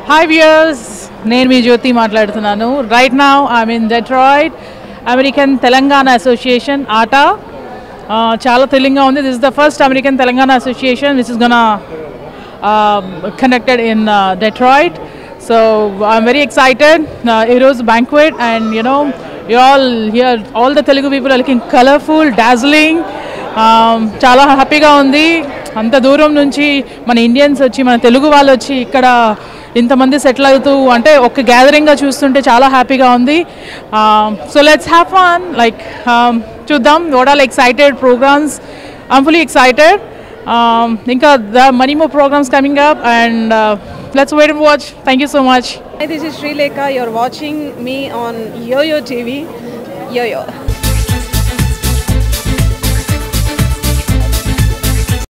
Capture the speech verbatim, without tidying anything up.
Hi viewers, నేను మీ జ్యోతి మాట్లాడుతున్నాను. Right now I'm in Detroit, American Telangana Association, A T A. Uh, చాలా థ్రిల్లింగ్గా ఉంది. This is the first American Telangana Association which is gonna uh, connected in uh, Detroit. So I'm very excited. Uh, it was a banquet and you know, you all here, all the Telugu people are looking colorful, dazzling. Um, చాలా హ్యాపీగా ఉంది. అంత దూరం నుంచి మన Indians వచ్చి మన తెలుగు వాళ్ళు వచ్చి ఇక్కడ ఇంతమంది సెటిల్ అవుతూ అంటే ఒక గ్యాదరింగ్గా చూస్తుంటే చాలా హ్యాపీగా ఉంది. So let's have fun like చూద్దాం what all excited programmes. I'm fully excited. ఇంకా the many more programmes coming up and let's wait and watch. Thank you so much. Hi, this is Sri Lekha. You're watching me on Yo-Yo T V. Yo-Yo.